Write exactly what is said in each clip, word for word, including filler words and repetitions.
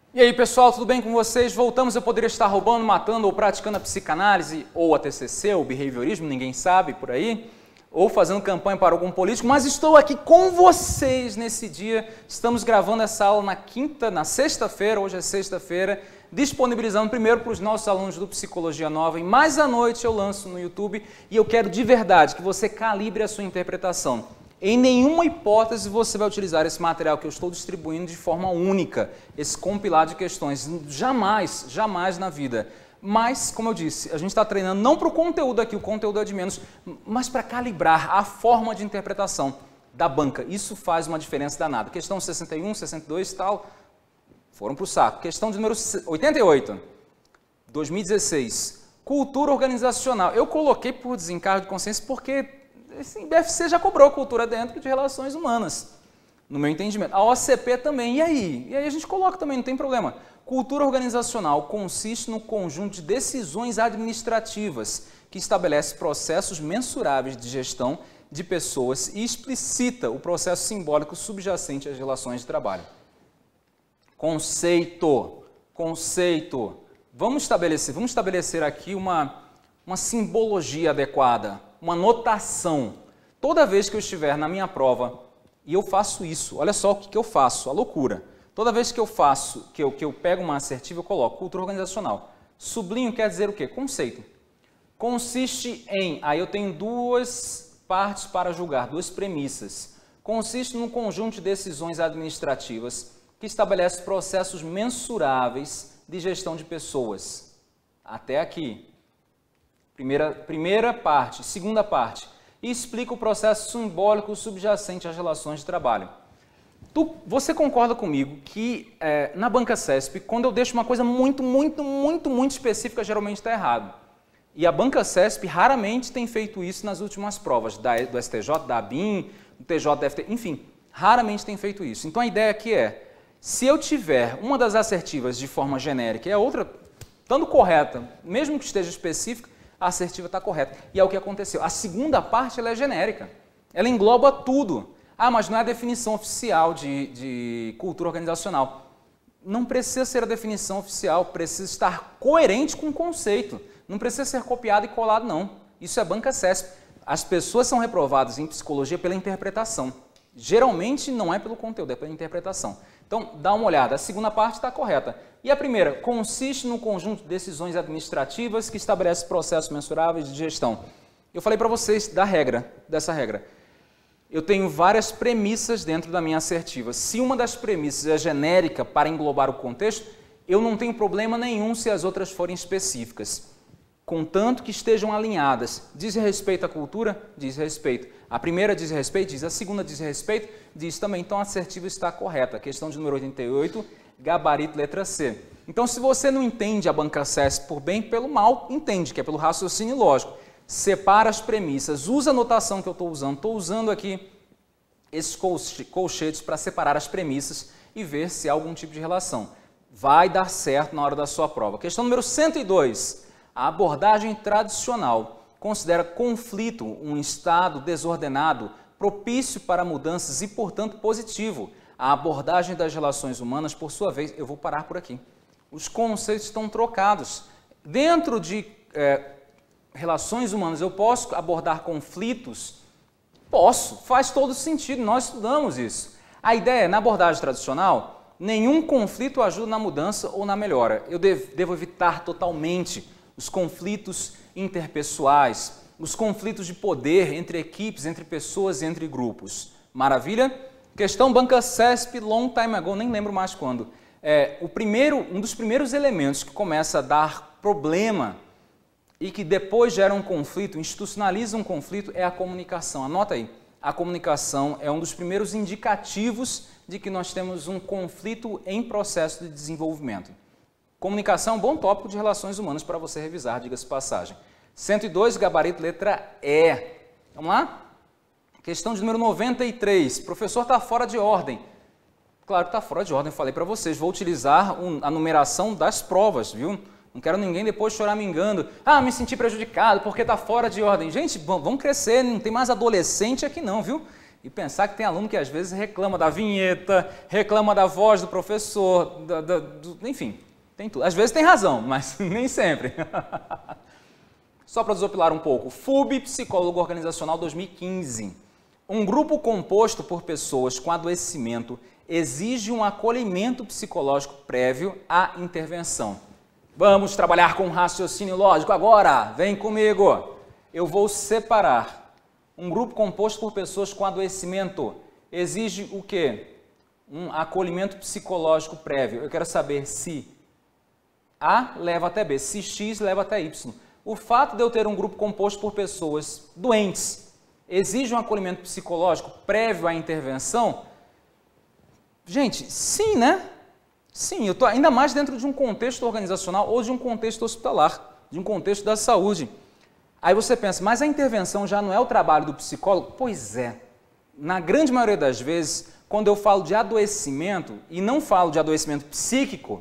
E aí pessoal, tudo bem com vocês? Voltamos, eu poderia estar roubando, matando ou praticando a psicanálise ou a T C C, ou behaviorismo, ninguém sabe por aí, ou fazendo campanha para algum político, mas estou aqui com vocês nesse dia. Estamos gravando essa aula na quinta, na sexta-feira, hoje é sexta-feira, disponibilizando primeiro para os nossos alunos do Psicologia Nova, e mais à noite eu lanço no YouTube, e eu quero de verdade que você calibre a sua interpretação. Em nenhuma hipótese você vai utilizar esse material que eu estou distribuindo de forma única, esse compilado de questões, jamais, jamais na vida. Mas, como eu disse, a gente está treinando não para o conteúdo aqui, o conteúdo é de menos, mas para calibrar a forma de interpretação da banca. Isso faz uma diferença danada. Questão sessenta e um, sessenta e dois e tal, foram para o saco. Questão de número oitenta e oito, dois mil e dezesseis, cultura organizacional. Eu coloquei por desencargo de consciência porque assim, B F C já cobrou cultura dentro de relações humanas, no meu entendimento. A O C P também, e aí? E aí a gente coloca também, não tem problema. Cultura organizacional consiste no conjunto de decisões administrativas que estabelece processos mensuráveis de gestão de pessoas e explicita o processo simbólico subjacente às relações de trabalho. Conceito, conceito. Vamos estabelecer, vamos estabelecer aqui uma, uma simbologia adequada, uma notação. Toda vez que eu estiver na minha prova, e eu faço isso, olha só o que, que eu faço, a loucura. Toda vez que eu faço, que eu, que eu pego uma assertiva, eu coloco cultura organizacional. Sublinho quer dizer o quê? Conceito. Consiste em, aí eu tenho duas partes para julgar, duas premissas. Consiste num conjunto de decisões administrativas que estabelece processos mensuráveis de gestão de pessoas. Até aqui. Primeira, primeira parte. Segunda parte. E explica o processo simbólico subjacente às relações de trabalho. Tu, você concorda comigo que é, na banca CESP, quando eu deixo uma coisa muito, muito, muito, muito específica, geralmente está errado. E a banca CESP raramente tem feito isso nas últimas provas, da, do S T J, da A B I N, do T J, da F T, enfim, raramente tem feito isso. Então a ideia aqui é, se eu tiver uma das assertivas de forma genérica e a outra estando correta, mesmo que esteja específica, a assertiva está correta. E é o que aconteceu. A segunda parte ela é genérica, ela engloba tudo. Ah, mas não é a definição oficial de, de cultura organizacional. Não precisa ser a definição oficial, precisa estar coerente com o conceito. Não precisa ser copiado e colado, não. Isso é banca CESP. As pessoas são reprovadas em psicologia pela interpretação. Geralmente não é pelo conteúdo, é pela interpretação. Então, dá uma olhada. A segunda parte está correta. E a primeira, consiste no conjunto de decisões administrativas que estabelece processos mensuráveis de gestão. Eu falei para vocês da regra, dessa regra. Eu tenho várias premissas dentro da minha assertiva. Se uma das premissas é genérica para englobar o contexto, eu não tenho problema nenhum se as outras forem específicas. Contanto que estejam alinhadas. Diz respeito à cultura? Diz respeito. A primeira diz respeito? Diz. A segunda diz respeito? Diz também. Então a assertiva está correta. Questão de número oitenta e oito, gabarito letra C. Então se você não entende a banca CESP por bem, pelo mal, entende, que é pelo raciocínio lógico. Separa as premissas, usa a notação que eu estou usando. Estou usando aqui esses colchetes para separar as premissas e ver se há algum tipo de relação. Vai dar certo na hora da sua prova. Questão número cento e dois. A abordagem tradicional considera conflito um estado desordenado, propício para mudanças e, portanto, positivo. A abordagem das relações humanas, por sua vez, eu vou parar por aqui. Os conceitos estão trocados. Dentro de é, relações humanas, eu posso abordar conflitos? Posso, faz todo sentido, nós estudamos isso. A ideia é, na abordagem tradicional, nenhum conflito ajuda na mudança ou na melhora. Eu devo, devo evitar totalmente os conflitos interpessoais, os conflitos de poder entre equipes, entre pessoas e entre grupos. Maravilha? Questão banca CESP, long time ago, nem lembro mais quando. É, o primeiro, um dos primeiros elementos que começa a dar problema e que depois gera um conflito, institucionaliza um conflito, é a comunicação. Anota aí, a comunicação é um dos primeiros indicativos de que nós temos um conflito em processo de desenvolvimento. Comunicação é um bom tópico de relações humanas para você revisar, diga-se passagem. cento e dois, gabarito letra E. Vamos lá? Questão de número noventa e três. Professor, está fora de ordem. Claro que está fora de ordem, eu falei para vocês. Vou utilizar um, a numeração das provas, viu? Não quero ninguém depois chorar me engano. Ah, me senti prejudicado porque está fora de ordem. Gente, vamos crescer, não tem mais adolescente aqui não, viu? E pensar que tem aluno que às vezes reclama da vinheta, reclama da voz do professor, da, da, do, enfim, tem tudo. Às vezes tem razão, mas nem sempre. Só para desopilar um pouco, F U B, Psicólogo Organizacional dois mil e quinze. Um grupo composto por pessoas com adoecimento exige um acolhimento psicológico prévio à intervenção. Vamos trabalhar com raciocínio lógico agora, vem comigo. Eu vou separar. Um grupo composto por pessoas com adoecimento exige o quê? Um acolhimento psicológico prévio. Eu quero saber se A leva até B, se X leva até Y. O fato de eu ter um grupo composto por pessoas doentes exige um acolhimento psicológico prévio à intervenção? Gente, sim, né? Sim, eu estou ainda mais dentro de um contexto organizacional ou de um contexto hospitalar, de um contexto da saúde. Aí você pensa, mas a intervenção já não é o trabalho do psicólogo? Pois é. Na grande maioria das vezes, quando eu falo de adoecimento, e não falo de adoecimento psíquico,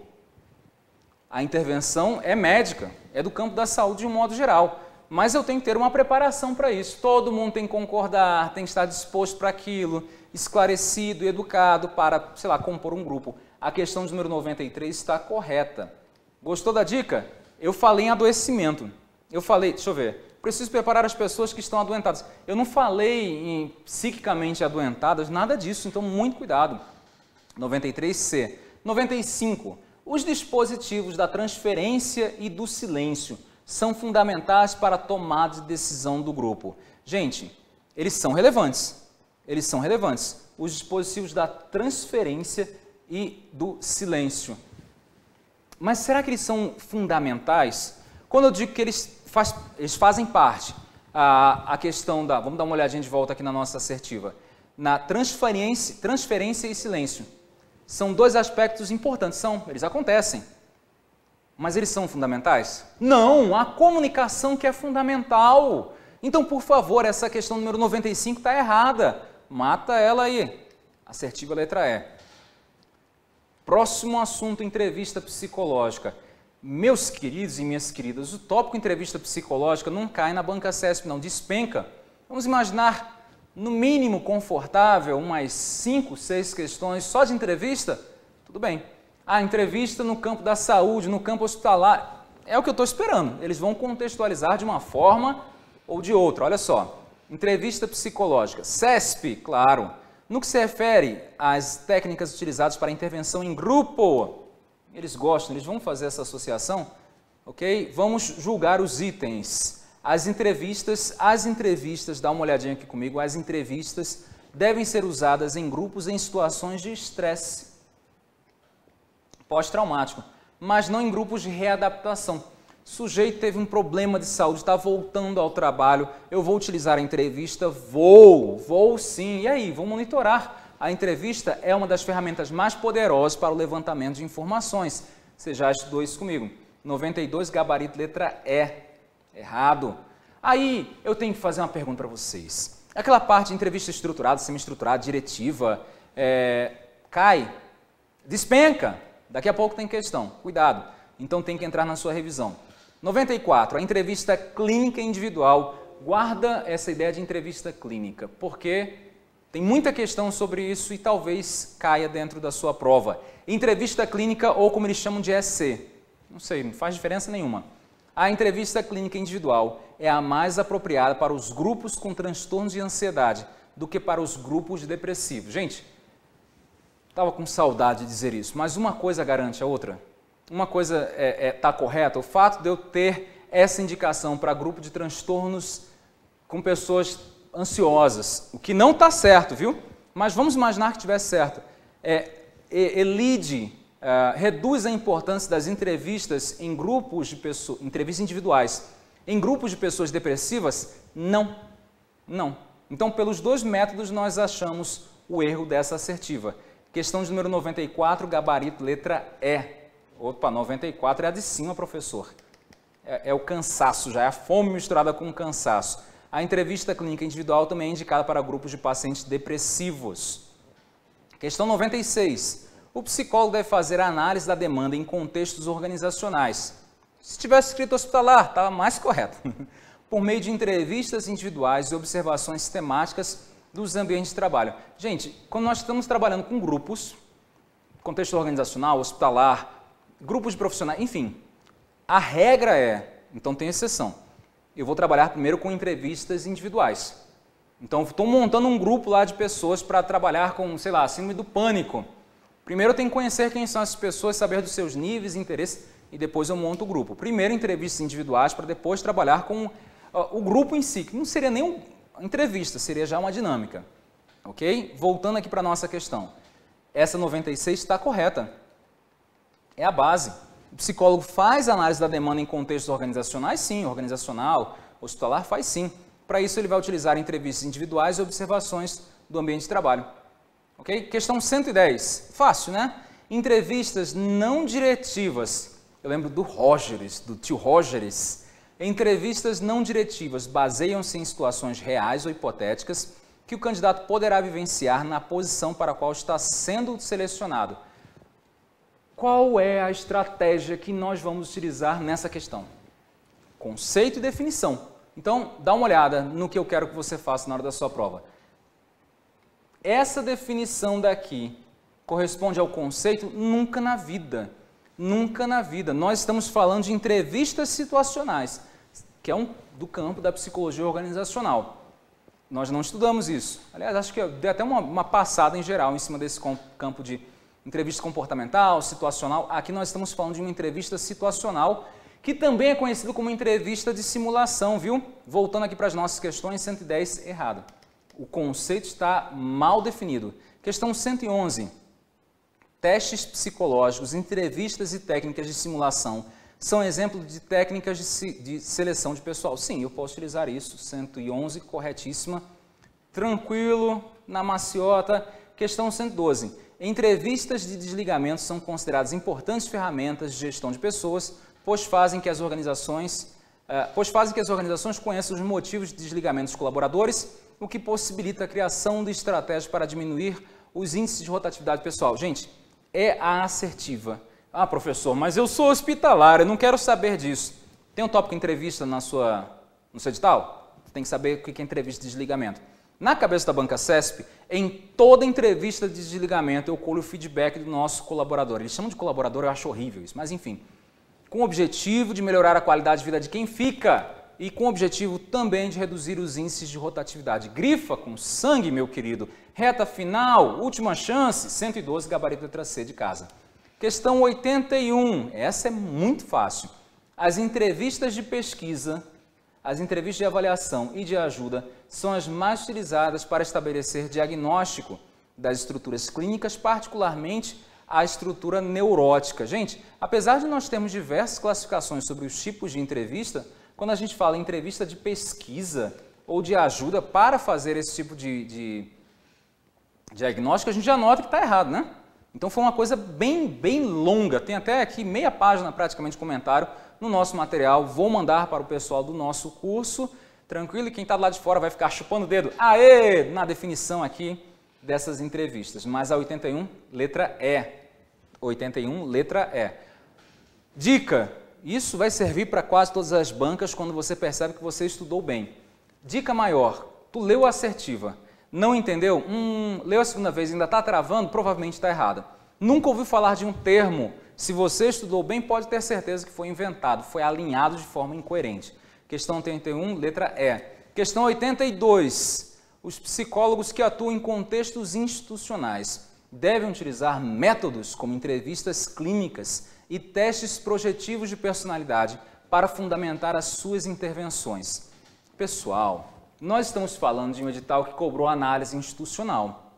a intervenção é médica, é do campo da saúde de um modo geral. Mas eu tenho que ter uma preparação para isso. Todo mundo tem que concordar, tem que estar disposto para aquilo, esclarecido e educado para, sei lá, compor um grupo. A questão de número noventa e três está correta. Gostou da dica? Eu falei em adoecimento. Eu falei, deixa eu ver, preciso preparar as pessoas que estão adoentadas. Eu não falei em psiquicamente adoentadas, nada disso, então muito cuidado. noventa e três C. noventa e cinco. Os dispositivos da transferência e do silêncio são fundamentais para a tomada de decisão do grupo. Gente, eles são relevantes. Eles são relevantes. Os dispositivos da transferência e do silêncio. Mas será que eles são fundamentais? Quando eu digo que eles, faz, eles fazem parte, a, a questão da... Vamos dar uma olhadinha de volta aqui na nossa assertiva. Na transferência, transferência e silêncio. São dois aspectos importantes. São, eles acontecem. Mas eles são fundamentais? Não, a comunicação que é fundamental. Então, por favor, essa questão número noventa e cinco está errada. Mata ela aí. Assertiva letra E. Próximo assunto, entrevista psicológica. Meus queridos e minhas queridas, o tópico entrevista psicológica não cai na banca C E S P, não, despenca. Vamos imaginar, no mínimo confortável, umas cinco, seis questões só de entrevista? Tudo bem. A entrevista no campo da saúde, no campo hospitalar, é o que eu estou esperando. Eles vão contextualizar de uma forma ou de outra. Olha só, entrevista psicológica. C E S P, claro. No que se refere às técnicas utilizadas para intervenção em grupo, eles gostam, eles vão fazer essa associação, ok? Vamos julgar os itens. As entrevistas, as entrevistas, dá uma olhadinha aqui comigo, as entrevistas devem ser usadas em grupos em situações de estresse pós-traumático, mas não em grupos de readaptação. O sujeito teve um problema de saúde, está voltando ao trabalho, eu vou utilizar a entrevista? Vou, vou sim. E aí, vou monitorar. A entrevista é uma das ferramentas mais poderosas para o levantamento de informações. Você já estudou isso comigo. noventa e dois, gabarito letra E. Errado. Aí, eu tenho que fazer uma pergunta para vocês. Aquela parte de entrevista estruturada, semi-estruturada, diretiva, é, cai, despenca. Daqui a pouco tem questão. Cuidado. Então, tem que entrar na sua revisão. noventa e quatro, a entrevista clínica individual. Guarda essa ideia de entrevista clínica, porque tem muita questão sobre isso e talvez caia dentro da sua prova. Entrevista clínica ou como eles chamam de E C. Não sei, não faz diferença nenhuma. A entrevista clínica individual é a mais apropriada para os grupos com transtornos de ansiedade do que para os grupos depressivos. Gente, estava com saudade de dizer isso, mas uma coisa garante a outra. Uma coisa está é, é, tá correta, o fato de eu ter essa indicação para grupo de transtornos com pessoas ansiosas, o que não está certo, viu? Mas vamos imaginar que estivesse certo. É, elide, é, reduz a importância das entrevistas em grupos de pessoas, entrevistas individuais. Em grupos de pessoas depressivas, não. Não. Então, pelos dois métodos, nós achamos o erro dessa assertiva. Questão de número noventa e quatro, gabarito letra E. Opa, noventa e quatro é a de cima, professor. É, é o cansaço, já é a fome misturada com o cansaço. A entrevista clínica individual também é indicada para grupos de pacientes depressivos. Questão noventa e seis. O psicólogo deve fazer a análise da demanda em contextos organizacionais. Se tivesse escrito hospitalar, estava mais correto. Por meio de entrevistas individuais e observações sistemáticas dos ambientes de trabalho. Gente, quando nós estamos trabalhando com grupos, contexto organizacional, hospitalar, grupos de profissionais, enfim, a regra é, então tem exceção, eu vou trabalhar primeiro com entrevistas individuais. Então, estou montando um grupo lá de pessoas para trabalhar com, sei lá, síndrome do pânico. Primeiro eu tenho que conhecer quem são essas pessoas, saber dos seus níveis e interesses, e depois eu monto o grupo. Primeiro entrevistas individuais para depois trabalhar com uh, o grupo em si, que não seria nem uma entrevista, seria já uma dinâmica. Ok? Voltando aqui para a nossa questão. Essa noventa e seis está correta. É a base. O psicólogo faz análise da demanda em contextos organizacionais? Sim. Organizacional, hospitalar, faz sim. Para isso, ele vai utilizar entrevistas individuais e observações do ambiente de trabalho. Ok? Questão cento e dez. Fácil, né? Entrevistas não diretivas. Eu lembro do Rogers, do tio Rogers. Entrevistas não diretivas baseiam-se em situações reais ou hipotéticas que o candidato poderá vivenciar na posição para a qual está sendo selecionado. Qual é a estratégia que nós vamos utilizar nessa questão? Conceito e definição. Então, dá uma olhada no que eu quero que você faça na hora da sua prova. Essa definição daqui corresponde ao conceito? Nunca na vida. Nunca na vida. Nós estamos falando de entrevistas situacionais, que é um do campo da psicologia organizacional. Nós não estudamos isso. Aliás, acho que eu dei até uma, uma passada em geral em cima desse campo de entrevista comportamental, situacional. Aqui nós estamos falando de uma entrevista situacional, que também é conhecido como entrevista de simulação, viu? Voltando aqui para as nossas questões, cento e dez, errado. O conceito está mal definido. Questão cento e onze. Testes psicológicos, entrevistas e técnicas de simulação são exemplos de técnicas de, de seleção de pessoal. Sim, eu posso utilizar isso. cento e onze, corretíssima. Tranquilo, na maciota. Questão cento e doze. Entrevistas de desligamento são consideradas importantes ferramentas de gestão de pessoas, pois fazem que as organizações, uh, pois fazem que as organizações conheçam os motivos de desligamento dos colaboradores, o que possibilita a criação de estratégias para diminuir os índices de rotatividade pessoal. Gente, é a assertiva. Ah, professor, mas eu sou hospitalar, eu não quero saber disso. Tem um tópico entrevista na sua, no seu edital? Você tem que saber o que é entrevista de desligamento. Na cabeça da banca C E S P, em toda entrevista de desligamento, eu colho o feedback do nosso colaborador. Eles chamam de colaborador, eu acho horrível isso, mas enfim. Com o objetivo de melhorar a qualidade de vida de quem fica e com o objetivo também de reduzir os índices de rotatividade. Grifa com sangue, meu querido. Reta final, última chance, cento e doze, gabarito letra C de casa. Questão oitenta e um, essa é muito fácil. As entrevistas de pesquisa, as entrevistas de avaliação e de ajuda são as mais utilizadas para estabelecer diagnóstico das estruturas clínicas, particularmente a estrutura neurótica. Gente, apesar de nós termos diversas classificações sobre os tipos de entrevista, quando a gente fala em entrevista de pesquisa ou de ajuda para fazer esse tipo de, de diagnóstico, a gente já nota que está errado, né? Então foi uma coisa bem, bem longa, tem até aqui meia página praticamente de comentário no nosso material, vou mandar para o pessoal do nosso curso, tranquilo, e quem está do lado de fora vai ficar chupando o dedo, aê, na definição aqui dessas entrevistas. Mas a oitenta e um, letra E. oitenta e um, letra E. Dica, isso vai servir para quase todas as bancas quando você percebe que você estudou bem. Dica maior, tu leu a assertiva, não entendeu? Hum, leu a segunda vez e ainda está travando, provavelmente está errada. Nunca ouviu falar de um termo, se você estudou bem, pode ter certeza que foi inventado, foi alinhado de forma incoerente. Questão oitenta e um, letra E. Questão oitenta e dois. Os psicólogos que atuam em contextos institucionais devem utilizar métodos como entrevistas clínicas e testes projetivos de personalidade para fundamentar as suas intervenções. Pessoal, nós estamos falando de um edital que cobrou análise institucional.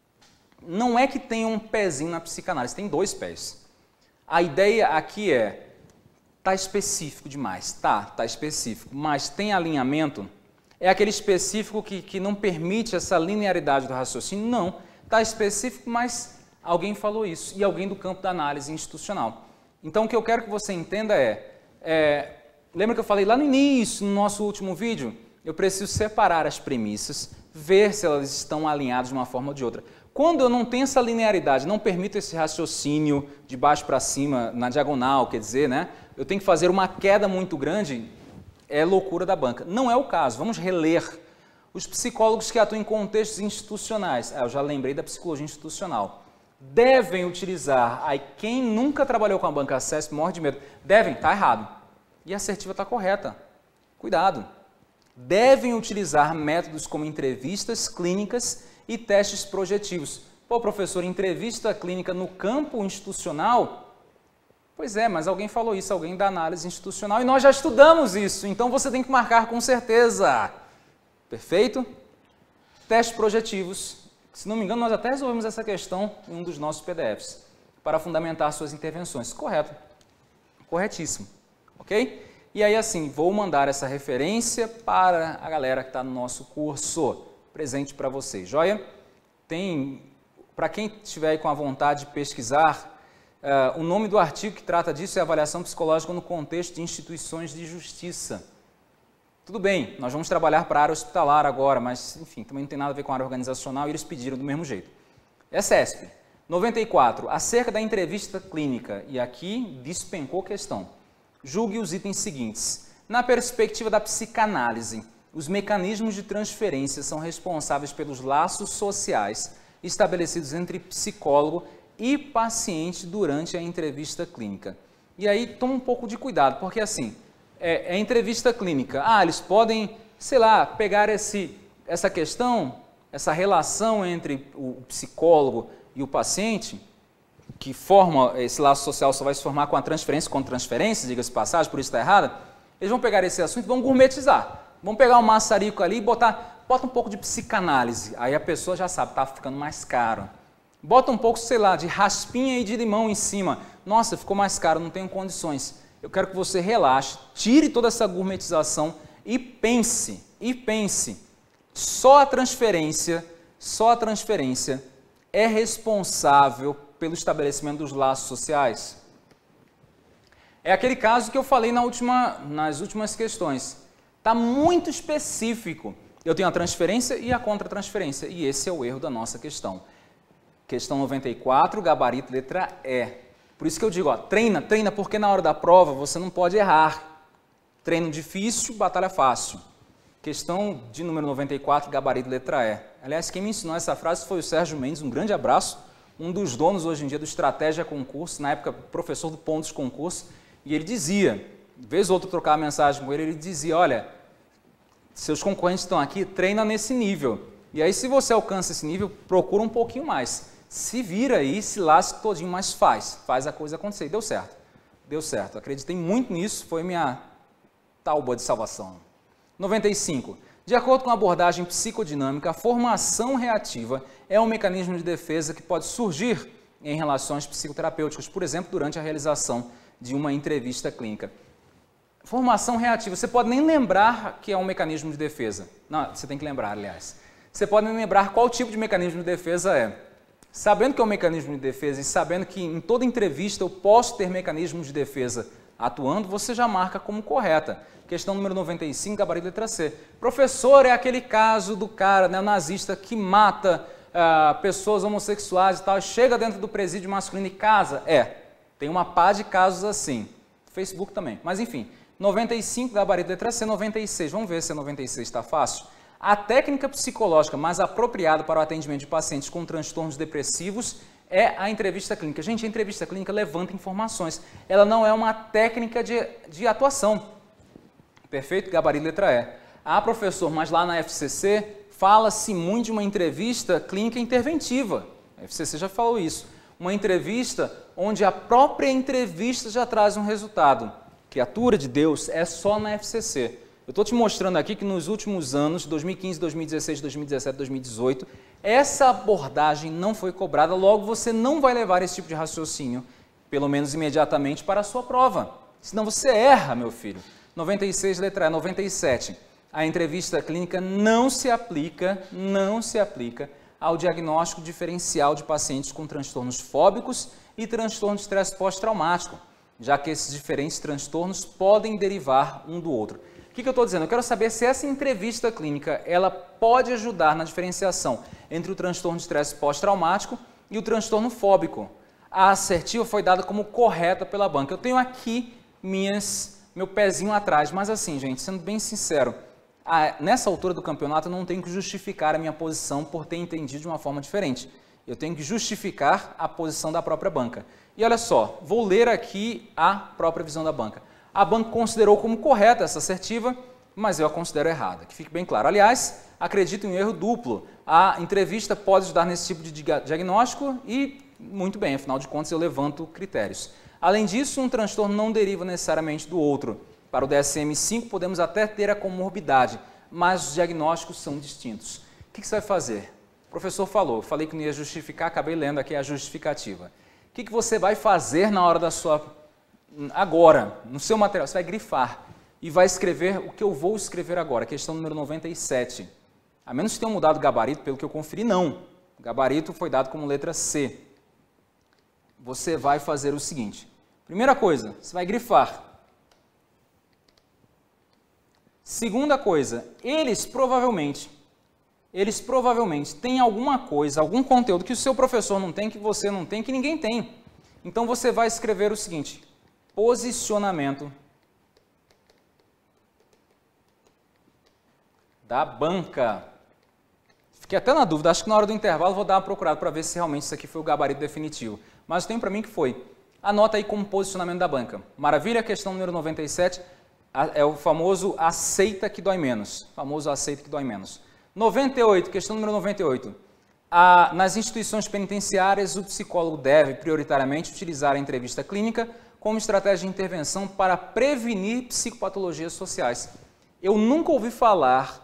Não é que tenha um pezinho na psicanálise, tem dois pés. A ideia aqui é, tá específico demais, tá, tá específico, mas tem alinhamento? É aquele específico que, que não permite essa linearidade do raciocínio? Não, tá específico, mas alguém falou isso, e alguém do campo da análise institucional. Então, o que eu quero que você entenda é, é lembra que eu falei lá no início, no nosso último vídeo? Eu preciso separar as premissas, ver se elas estão alinhadas de uma forma ou de outra. Quando eu não tenho essa linearidade, não permito esse raciocínio de baixo para cima, na diagonal, quer dizer, né? Eu tenho que fazer uma queda muito grande, é loucura da banca. Não é o caso, vamos reler Os psicólogos que atuam em contextos institucionais, ah, eu já lembrei da psicologia institucional, devem utilizar, aí quem nunca trabalhou com a banca CESP morre de medo, devem, está errado, e a assertiva está correta, cuidado, devem utilizar métodos como entrevistas clínicas e testes projetivos. Pô, professor, entrevista clínica no campo institucional? Pois é, mas alguém falou isso, alguém da análise institucional, e nós já estudamos isso, então você tem que marcar com certeza. Perfeito? Testes projetivos. Se não me engano, nós até resolvemos essa questão em um dos nossos P D Fs, para fundamentar suas intervenções. Correto. Corretíssimo. Ok? E aí, assim, vou mandar essa referência para a galera que está no nosso curso, presente para vocês. Joia? Tem, para quem estiver aí com a vontade de pesquisar, uh, o nome do artigo que trata disso é Avaliação Psicológica no Contexto de Instituições de Justiça. Tudo bem, nós vamos trabalhar para a área hospitalar agora, mas, enfim, também não tem nada a ver com a área organizacional e eles pediram do mesmo jeito. É CESP. noventa e quatro. Acerca da entrevista clínica, e aqui despencou questão. Julgue os itens seguintes. Na perspectiva da psicanálise, os mecanismos de transferência são responsáveis pelos laços sociais estabelecidos entre psicólogo e paciente durante a entrevista clínica. E aí, toma um pouco de cuidado, porque assim... É, é entrevista clínica. Ah, eles podem, sei lá, pegar esse, essa questão, essa relação entre o psicólogo e o paciente, que forma, esse laço social só vai se formar com a transferência, com transferência, diga-se de passagem, por isso está errada. Eles vão pegar esse assunto e vão gourmetizar. Vão pegar um maçarico ali e botar, bota um pouco de psicanálise. Aí a pessoa já sabe, está ficando mais caro. Bota um pouco, sei lá, de raspinha e de limão em cima. Nossa, ficou mais caro, não tenho condições. Eu quero que você relaxe, tire toda essa gourmetização e pense, e pense. Só a transferência, só a transferência é responsável pelo estabelecimento dos laços sociais? É aquele caso que eu falei na última, nas últimas questões. Está muito específico. Eu tenho a transferência e a contra-transferência, e esse é o erro da nossa questão. Questão noventa e quatro, gabarito letra E. Por isso que eu digo, ó, treina, treina, porque na hora da prova você não pode errar. Treino difícil, batalha fácil. Questão de número noventa e quatro, gabarito letra E. Aliás, quem me ensinou essa frase foi o Sérgio Mendes, um grande abraço, um dos donos hoje em dia do Estratégia Concurso, na época professor do Pontos Concurso, e ele dizia, vez ou outra trocar a mensagem com ele, ele dizia, olha, seus concorrentes estão aqui, treina nesse nível. E aí se você alcança esse nível, procura um pouquinho mais. Se vira aí, se lasca todinho, mas faz, faz a coisa acontecer. E deu certo, deu certo. Acreditei muito nisso, foi minha tábua de salvação. noventa e cinco. De acordo com a abordagem psicodinâmica, a formação reativa é um mecanismo de defesa que pode surgir em relações psicoterapêuticas, por exemplo, durante a realização de uma entrevista clínica. Formação reativa, você pode nem lembrar que é um mecanismo de defesa. Não, você tem que lembrar, aliás. Você pode nem lembrar qual tipo de mecanismo de defesa é. Sabendo que é um mecanismo de defesa e sabendo que em toda entrevista eu posso ter mecanismos de defesa atuando, você já marca como correta. Questão número noventa e cinco, gabarito letra C. Professor, é aquele caso do cara, né, nazista, que mata ah, pessoas homossexuais e tal, chega dentro do presídio masculino e casa? É, tem uma pá de casos assim. Facebook também, mas enfim. noventa e cinco, gabarito letra C, noventa e seis. Vamos ver se a noventa e seis está fácil. A técnica psicológica mais apropriada para o atendimento de pacientes com transtornos depressivos é a entrevista clínica. Gente, a entrevista clínica levanta informações. Ela não é uma técnica de, de atuação. Perfeito? Gabarito letra E. Ah, professor, mas lá na F C C fala-se muito de uma entrevista clínica interventiva. A F C C já falou isso. Uma entrevista onde a própria entrevista já traz um resultado. Criatura de Deus, é só na F C C. Eu estou te mostrando aqui que nos últimos anos, dois mil e quinze, dois mil e dezesseis, dois mil e dezessete, dois mil e dezoito, essa abordagem não foi cobrada, logo você não vai levar esse tipo de raciocínio, pelo menos imediatamente, para a sua prova. Senão você erra, meu filho. noventa e seis, letra E, noventa e sete. A entrevista clínica não se aplica, não se aplica ao diagnóstico diferencial de pacientes com transtornos fóbicos e transtorno de estresse pós-traumático, já que esses diferentes transtornos podem derivar um do outro. O que, que eu estou dizendo? Eu quero saber se essa entrevista clínica ela pode ajudar na diferenciação entre o transtorno de estresse pós-traumático e o transtorno fóbico. A assertiva foi dada como correta pela banca. Eu tenho aqui minhas, meu pezinho atrás, mas assim, gente, sendo bem sincero, Ah, nessa altura do campeonato eu não tenho que justificar a minha posição por ter entendido de uma forma diferente. Eu tenho que justificar a posição da própria banca. E olha só, vou ler aqui a própria visão da banca. A banca considerou como correta essa assertiva, mas eu a considero errada, que fique bem claro. Aliás, acredito em um erro duplo. A entrevista pode ajudar nesse tipo de diagnóstico e, muito bem, afinal de contas eu levanto critérios. Além disso, um transtorno não deriva necessariamente do outro. Para o D S M cinco, podemos até ter a comorbidade, mas os diagnósticos são distintos. O que você vai fazer? O professor falou, eu falei que não ia justificar, acabei lendo aqui a justificativa. O que você vai fazer na hora da sua... agora, no seu material? Você vai grifar e vai escrever o que eu vou escrever agora, questão número noventa e sete. A menos que tenham mudado o gabarito, pelo que eu conferi, não. O gabarito foi dado como letra C. Você vai fazer o seguinte. Primeira coisa, você vai grifar. Segunda coisa, eles provavelmente, eles provavelmente têm alguma coisa, algum conteúdo que o seu professor não tem, que você não tem, que ninguém tem. Então você vai escrever o seguinte, posicionamento da banca. Fiquei até na dúvida, acho que na hora do intervalo vou dar uma procurada para ver se realmente isso aqui foi o gabarito definitivo. Mas tem para mim que foi. Anota aí como posicionamento da banca. Maravilha, questão número noventa e sete, é o famoso aceita que dói menos. Famoso aceita que dói menos. noventa e oito, questão número noventa e oito. A, nas instituições penitenciárias, o psicólogo deve prioritariamente utilizar a entrevista clínica como estratégia de intervenção para prevenir psicopatologias sociais. Eu nunca ouvi falar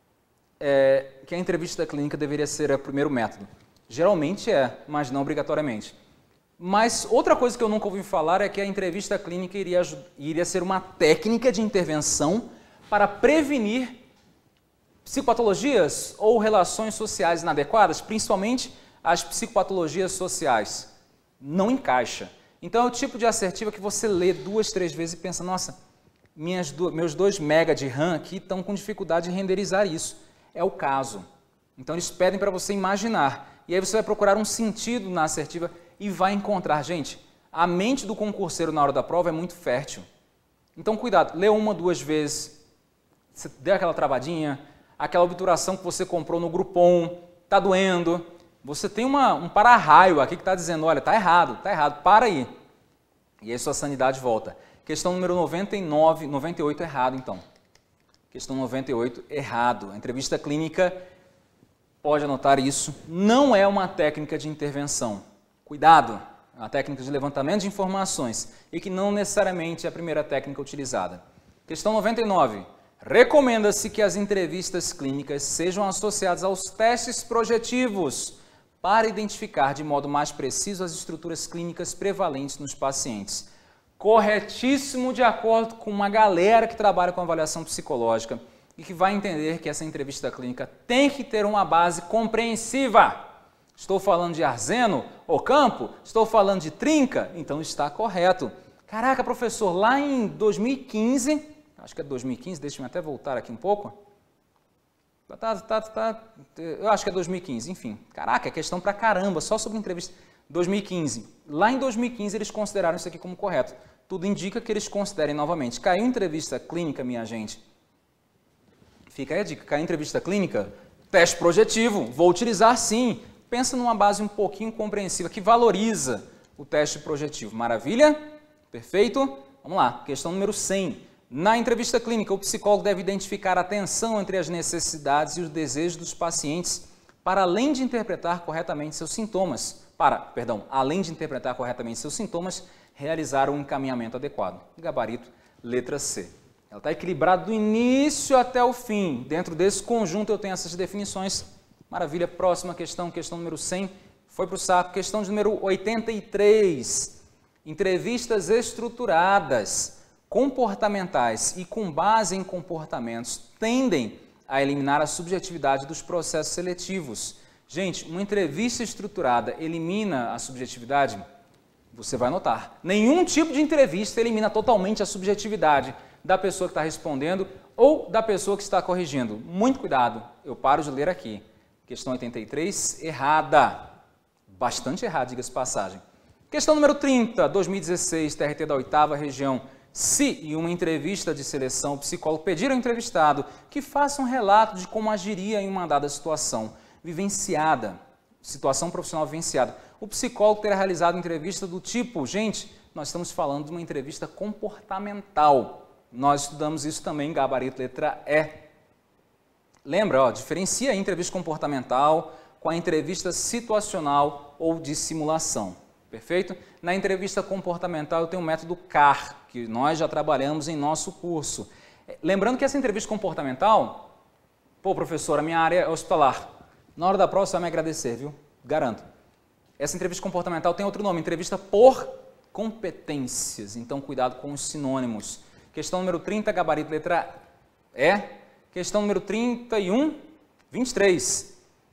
é, que a entrevista clínica deveria ser o primeiro método. Geralmente é, mas não obrigatoriamente. Mas outra coisa que eu nunca ouvi falar é que a entrevista clínica iria, iria ser uma técnica de intervenção para prevenir psicopatologias ou relações sociais inadequadas, principalmente as psicopatologias sociais. Não encaixa. Então é o tipo de assertiva que você lê duas, três vezes e pensa, nossa, minhas do, meus dois mega de RAM aqui estão com dificuldade de renderizar isso. É o caso. Então eles pedem para você imaginar. E aí você vai procurar um sentido na assertiva e vai encontrar. Gente, a mente do concurseiro na hora da prova é muito fértil. Então cuidado, lê uma, duas vezes, você deu aquela travadinha, aquela obturação que você comprou no Groupon, está doendo, você tem uma, um para-raio aqui que está dizendo, olha, está errado, está errado, para aí. E aí sua sanidade volta. Questão número noventa e nove, noventa e oito, errado então. Questão noventa e oito, errado. A entrevista clínica, pode anotar isso, não é uma técnica de intervenção. Cuidado, é uma técnica de levantamento de informações e que não necessariamente é a primeira técnica utilizada. Questão noventa e nove. Recomenda-se que as entrevistas clínicas sejam associadas aos testes projetivos para identificar de modo mais preciso as estruturas clínicas prevalentes nos pacientes. Corretíssimo, de acordo com uma galera que trabalha com avaliação psicológica e que vai entender que essa entrevista clínica tem que ter uma base compreensiva. Estou falando de arseno, Ocampo? Estou falando de trinca? Então está correto. Caraca, professor, lá em dois mil e quinze, acho que é dois mil e quinze, deixa eu até voltar aqui um pouco. Tá, tá, tá, eu acho que é dois mil e quinze, enfim. Caraca, é questão pra caramba, só sobre entrevista. dois mil e quinze. Lá em dois mil e quinze eles consideraram isso aqui como correto. Tudo indica que eles considerem novamente. Caiu entrevista clínica, minha gente. Fica aí a dica, caiu entrevista clínica, teste projetivo, vou utilizar sim. Pensa numa base um pouquinho compreensiva, que valoriza o teste projetivo. Maravilha? Perfeito? Vamos lá, questão número cem. Na entrevista clínica, o psicólogo deve identificar a tensão entre as necessidades e os desejos dos pacientes para, além de interpretar corretamente seus sintomas, para, perdão, além de interpretar corretamente seus sintomas, realizar um encaminhamento adequado. Gabarito, letra C. Ela está equilibrada do início até o fim. Dentro desse conjunto eu tenho essas definições. Maravilha, próxima questão, questão número cem, foi para o saco. Questão de número oitenta e três, entrevistas estruturadas, comportamentais e com base em comportamentos tendem a eliminar a subjetividade dos processos seletivos. Gente, uma entrevista estruturada elimina a subjetividade? Você vai notar. Nenhum tipo de entrevista elimina totalmente a subjetividade da pessoa que está respondendo ou da pessoa que está corrigindo. Muito cuidado, eu paro de ler aqui. Questão oitenta e três, errada. Bastante errada, diga-se passagem. Questão número trinta, dois mil e dezesseis, T R T da oitava região, Se, em uma entrevista de seleção, o psicólogo pedir ao entrevistado que faça um relato de como agiria em uma dada situação vivenciada, situação profissional vivenciada, o psicólogo terá realizado entrevista do tipo, gente, nós estamos falando de uma entrevista comportamental. Nós estudamos isso também em gabarito letra E. Lembra, ó, diferencia a entrevista comportamental com a entrevista situacional ou de simulação. Perfeito? Na entrevista comportamental eu tenho o método C A R, que nós já trabalhamos em nosso curso. Lembrando que essa entrevista comportamental, pô, professor, a minha área é hospitalar. Na hora da prova você vai me agradecer, viu? Garanto. Essa entrevista comportamental tem outro nome, entrevista por competências. Então, cuidado com os sinônimos. Questão número trinta, gabarito letra E. Questão número trinta e um, vinte e três.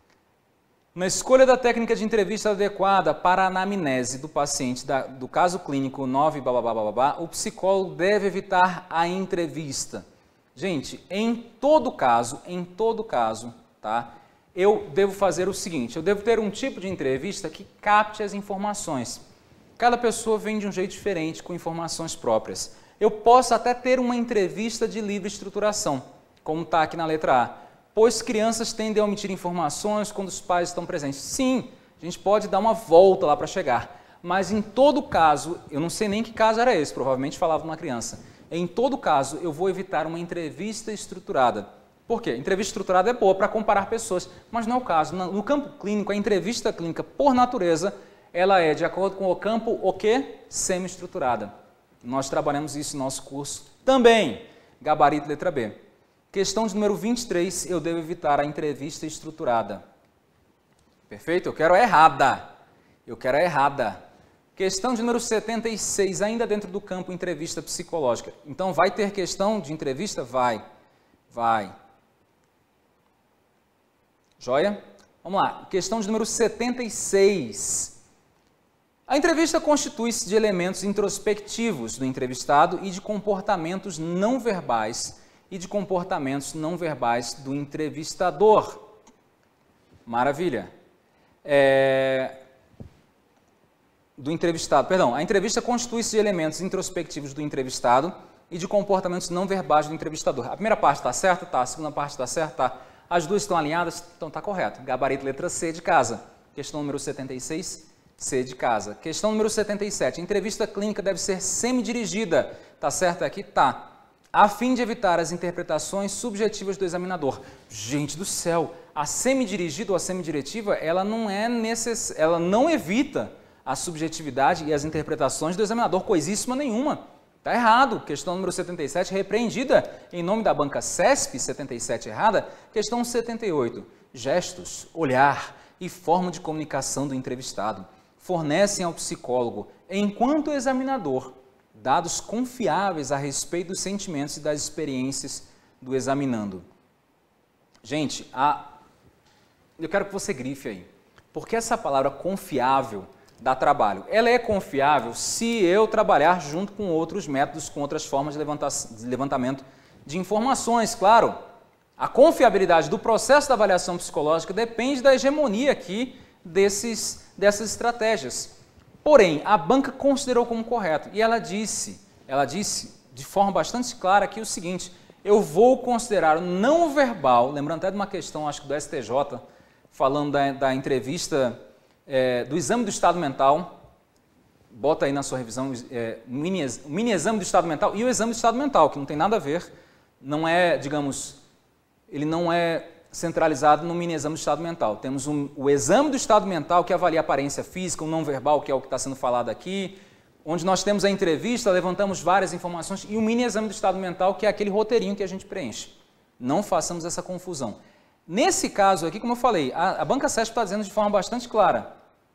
Na escolha da técnica de entrevista adequada para a anamnese do paciente da, do caso clínico nove, bababá, bababá, o psicólogo deve evitar a entrevista. Gente, em todo caso, em todo caso, tá? Eu devo fazer o seguinte, eu devo ter um tipo de entrevista que capte as informações. Cada pessoa vem de um jeito diferente, com informações próprias. Eu posso até ter uma entrevista de livre estruturação, como está aqui na letra A. Pois crianças tendem a omitir informações quando os pais estão presentes. Sim, a gente pode dar uma volta lá para chegar, mas em todo caso, eu não sei nem que caso era esse, provavelmente falava de uma criança. Em todo caso, eu vou evitar uma entrevista estruturada. Por quê? Entrevista estruturada é boa para comparar pessoas, mas não é o caso. No campo clínico, a entrevista clínica, por natureza, ela é, de acordo com o campo, o quê? Semi-estruturada. Nós trabalhamos isso no nosso curso também. Gabarito letra B. Questão de número vinte e três, eu devo evitar a entrevista estruturada. Perfeito? Eu quero a errada. Eu quero a errada. Questão de número setenta e seis, ainda dentro do campo entrevista psicológica. Então, vai ter questão de entrevista? Vai. Vai. Joia? Vamos lá. Questão de número setenta e seis. A entrevista constitui-se de elementos introspectivos do entrevistado e de comportamentos não verbais e de comportamentos não verbais do entrevistador. Maravilha. É... Do entrevistado, perdão, a entrevista constitui-se de elementos introspectivos do entrevistado e de comportamentos não verbais do entrevistador. A primeira parte está certa? Tá. A segunda parte está certa? Tá. As duas estão alinhadas? Então está correto. Gabarito letra C de casa. Questão número setenta e seis, C de casa. Questão número setenta e sete, a entrevista clínica deve ser semi-dirigida. Está certo aqui? Tá. A fim de evitar as interpretações subjetivas do examinador. Gente do céu, a semi-dirigida ou a semi-diretiva, ela não é necess... ela não evita a subjetividade e as interpretações do examinador, coisíssima nenhuma. Está errado. Questão número setenta e sete, repreendida em nome da banca C E S P, setenta e sete errada. Questão setenta e oito, gestos, olhar e forma de comunicação do entrevistado fornecem ao psicólogo, enquanto examinador, dados confiáveis a respeito dos sentimentos e das experiências do examinando. Gente, a... eu quero que você grife aí, porque essa palavra confiável dá trabalho. Ela é confiável se eu trabalhar junto com outros métodos, com outras formas de, levanta... de levantamento de informações, claro. A confiabilidade do processo da avaliação psicológica depende da hegemonia aqui desses, dessas estratégias. Porém, a banca considerou como correto e ela disse, ela disse de forma bastante clara aqui o seguinte, eu vou considerar o não verbal, lembrando até de uma questão, acho que do S T J, falando da, da entrevista, é, do exame do estado mental, bota aí na sua revisão é, o mini, o mini exame do estado mental e o exame do estado mental, que não tem nada a ver, não é, digamos, ele não é centralizado no mini exame do estado mental. Temos um, o exame do estado mental, que avalia a aparência física, o não verbal, que é o que está sendo falado aqui, onde nós temos a entrevista, levantamos várias informações, e o mini exame do estado mental, que é aquele roteirinho que a gente preenche. Não façamos essa confusão. Nesse caso aqui, como eu falei, a, a banca C E S P está dizendo de forma bastante clara,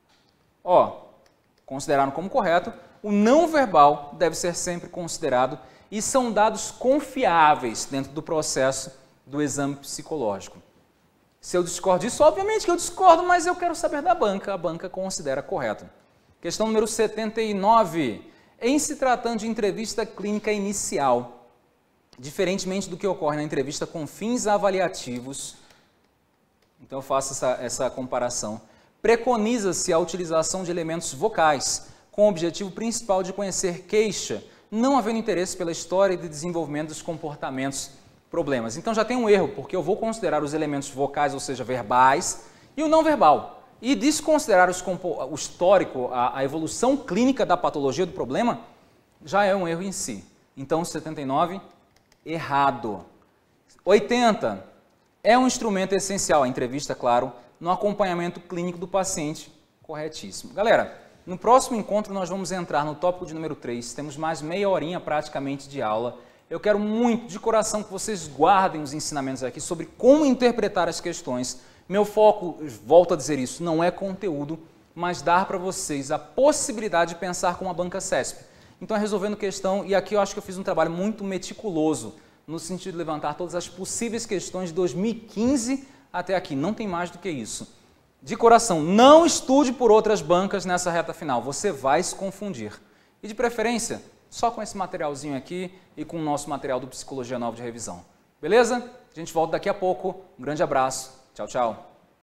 ó, consideraram como correto, o não verbal deve ser sempre considerado e são dados confiáveis dentro do processo do exame psicológico. Se eu discordo disso, obviamente que eu discordo, mas eu quero saber da banca, a banca considera correto. Questão número setenta e nove. Em se tratando de entrevista clínica inicial, diferentemente do que ocorre na entrevista com fins avaliativos, então eu faço essa, essa comparação, preconiza-se a utilização de elementos vocais, com o objetivo principal de conhecer queixa, não havendo interesse pela história de desenvolvimento dos comportamentos problemas. Então já tem um erro, porque eu vou considerar os elementos vocais, ou seja, verbais, e o não verbal. E desconsiderar os o histórico, a, a evolução clínica da patologia do problema, já é um erro em si. Então, setenta e nove, errado. oitenta, é um instrumento essencial, a entrevista, claro, no acompanhamento clínico do paciente, corretíssimo. Galera, no próximo encontro nós vamos entrar no tópico de número três, temos mais meia horinha praticamente de aula. Eu quero muito, de coração, que vocês guardem os ensinamentos aqui sobre como interpretar as questões. Meu foco, volto a dizer isso, não é conteúdo, mas dar para vocês a possibilidade de pensar com a banca C E S P. Então é resolvendo questão, e aqui eu acho que eu fiz um trabalho muito meticuloso, no sentido de levantar todas as possíveis questões de dois mil e quinze até aqui, não tem mais do que isso. De coração, não estude por outras bancas nessa reta final, você vai se confundir. E de preferência, só com esse materialzinho aqui e com o nosso material do Psicologia Nova de Revisão. Beleza? A gente volta daqui a pouco. Um grande abraço. Tchau, tchau.